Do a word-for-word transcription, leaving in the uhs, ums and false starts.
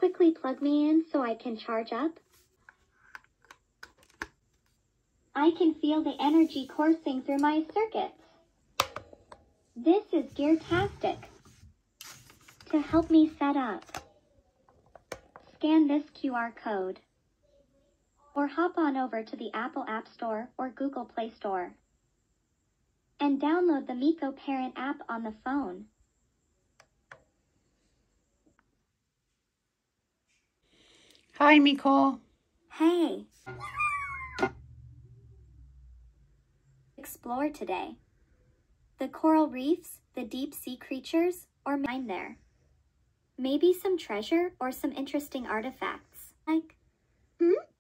quickly plug me in so I can charge up? I can feel the energy coursing through my circuits. This is gear-tastic. To help me set up, scan this Q R code, or hop on over to the Apple App Store or Google Play Store and download the Miko Parent app on the phone. Hi, Miko. Hey. Explore today. The coral reefs, the deep sea creatures, or mine there. Maybe some treasure or some interesting artifacts. Like, hmm?